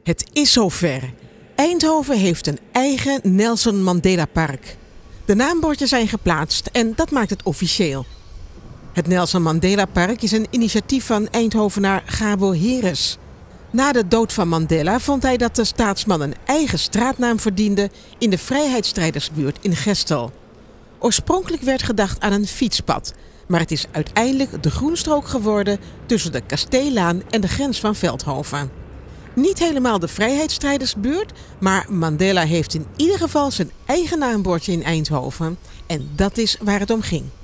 Het is zover. Eindhoven heeft een eigen Nelson Mandela Park. De naambordjes zijn geplaatst en dat maakt het officieel. Het Nelson Mandela Park is een initiatief van Eindhovenaar Gabo Heres. Na de dood van Mandela vond hij dat de staatsman een eigen straatnaam verdiende in de vrijheidsstrijdersbuurt in Gestel. Oorspronkelijk werd gedacht aan een fietspad, maar het is uiteindelijk de groenstrook geworden tussen de Kasteellaan en de grens van Veldhoven. Niet helemaal de vrijheidsstrijdersbuurt, maar Mandela heeft in ieder geval zijn eigen naambordje in Eindhoven. En dat is waar het om ging.